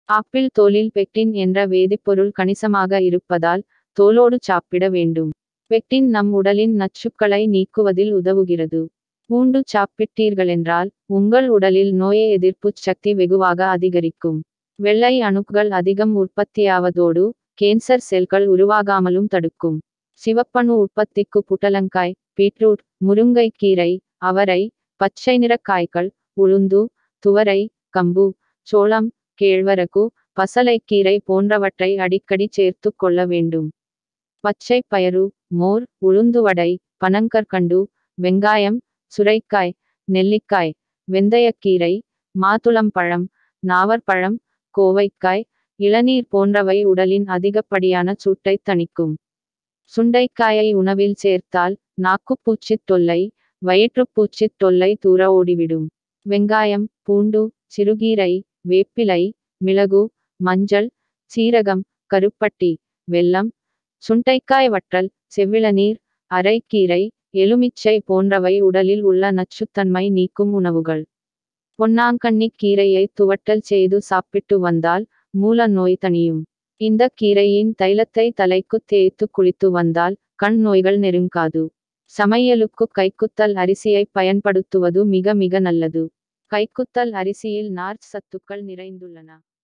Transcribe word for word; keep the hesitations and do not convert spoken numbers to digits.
Apple தோலில் pectin என்ற வேதிப்பொருள் கணிசமாக இருப்பதால் தோலோடு சாப்பிட வேண்டும். பெக்டின் நம் உடலின் நச்சுக்களை நீக்குவதில் உதவுகிறது. பூண்டு சாப்பிட்டீர்களென்றால் உங்கள் உடலில் நோய் எதிர்ப்புச் சக்தி வெகுவாக அதிகரிக்கும். வெள்ளை அணுக்கள் அதிகம் உற்பத்தியாவதோடு கேன்சர் செல்கள் உருவாகாமலும் தடுக்கும். சிவப்பணு உற்பத்திக்கு புடலங்காய், பீட்ரூட், முருங்கைக்கீரை, அவரை, பச்சை நிறக் காய்கள், உளுந்து, துவரை, கம்பு, சோளம், கேழ்வரகு, பசலைக்கீரை போன்றவற்றை அடிக்கடி சேர்த்து கொள்ள வேண்டும். பச்சை பயறு, மோர், உளுந்துவடை, பனங்கற்கண்டு, வெங்காயம், சுரைக்காய், நெல்லிக்காய், வெந்தயக்கீரை, மாதுளம்பழம், நாவற்பழம், கோவைக்காய், இளநீர் போன்றவை உடலின் அதிகப்படியான சூட்டைத் தணிக்கும். சுண்டைக்காயை உணவில் சேர்த்தால் நாக்குப்பூச்சித் தொல்லை, வயிற்றுப்பூச்சித் தொல்லை தூர ஓடிவிடும். வெங்காயம், பூண்டு, சிறுகீரை, வேப்பிலை, மிளகு, மஞ்சள், சீரகம், கருப்பட்டி, வெல்லம், சுண்டைக்காய் வற்றல், செவ்விளநீர், அரைக்கீரை, எலுமிச்சை போன்றவை உடலில் உள்ள நச்சுத்தன்மை நீக்கும் உணவுகள். பொன்னாங்கண்ணிக் கீரையை துவட்டல் செய்து சாப்பிட்டு வந்தால் மூல நோய் தணியும். இந்த கீரையின் தைலத்தை தலைக்கு தேய்த்து குளித்து வந்தால் கண் நோய்கள் நெருங்காது. சமையலுக்கு கைக்குத்தல் அரிசியை பயன்படுத்துவது மிக மிக நல்லது. கைக்குத்தல் அரிசியில் நார்ச் சத்துக்கள் நிறைந்துள்ளன.